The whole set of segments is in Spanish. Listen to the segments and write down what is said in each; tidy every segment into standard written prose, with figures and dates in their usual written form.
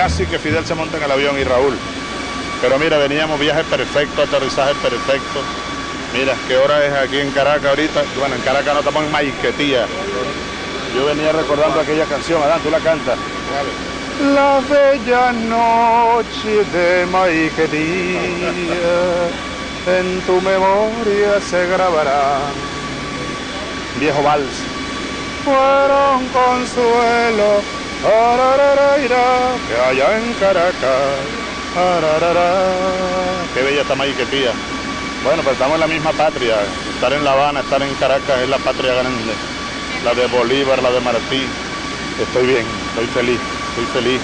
casi que Fidel se monta en el avión y Raúl. Pero mira, veníamos viaje perfecto, aterrizaje perfecto. Mira, ¿qué hora es aquí en Caracas ahorita? Bueno, en Caracas no estamos en Maiquetía. Yo venía recordando aquella canción, Adán, tú la cantas. Vale. La bella noche de Maiquetía, en tu memoria se grabará. Viejo vals. Fueron consuelo, que allá en Caracas. Qué bella está Maiquetía. Bueno, pues estamos en la misma patria. Estar en La Habana, estar en Caracas es la patria grande. La de Bolívar, la de Martí. Estoy bien, estoy feliz.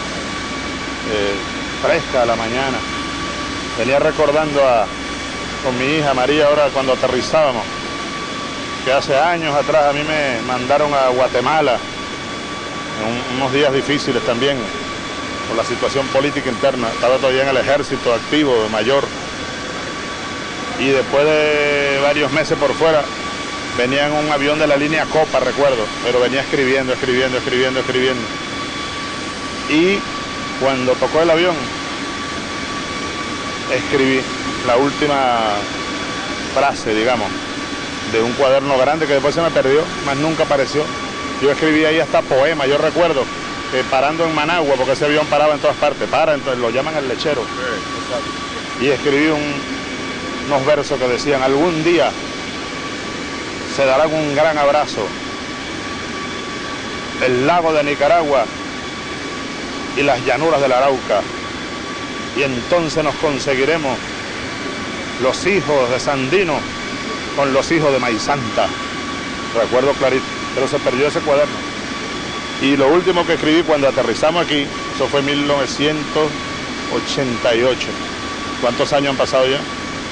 Fresca la mañana. Venía recordando con mi hija María ahora cuando aterrizábamos, que hace años atrás a mí me mandaron a Guatemala, en unos días difíciles también, por la situación política interna. Estaba todavía en el ejército activo, mayor. Y después de varios meses por fuera, venía en un avión de la línea Copa, recuerdo, pero venía escribiendo. Y cuando tocó el avión, escribí la última frase, digamos, de un cuaderno grande que después se me perdió, más nunca apareció. Yo escribí ahí hasta poema, yo recuerdo, parando en Managua, porque ese avión paraba en todas partes, entonces lo llaman el lechero. Y escribí unos versos que decían: algún día se darán un gran abrazo el lago de Nicaragua y las llanuras del Arauca, y entonces nos conseguiremos los hijos de Sandino con los hijos de Maizanta. Recuerdo clarito, pero se perdió ese cuaderno. Y lo último que escribí cuando aterrizamos aquí, eso fue en 1988. ¿Cuántos años han pasado ya?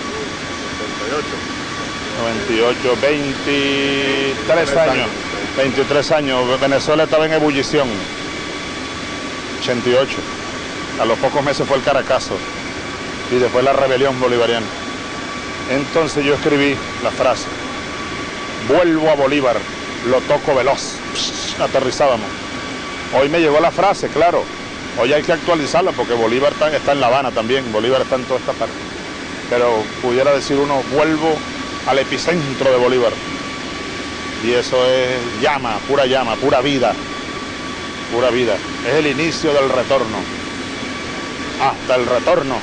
98, 23 años. 23 años. Venezuela estaba en ebullición. 88. A los pocos meses fue el Caracazo y después la rebelión bolivariana. Entonces yo escribí la frase: vuelvo a Bolívar, lo toco veloz. Aterrizábamos. Hoy me llegó la frase, claro. Hoy hay que actualizarla porque Bolívar está en La Habana también. Bolívar está en toda esta parte. Pero pudiera decir uno: vuelvo al epicentro de Bolívar. Y eso es llama, pura vida. Pura vida. Es el inicio del retorno. Hasta el retorno.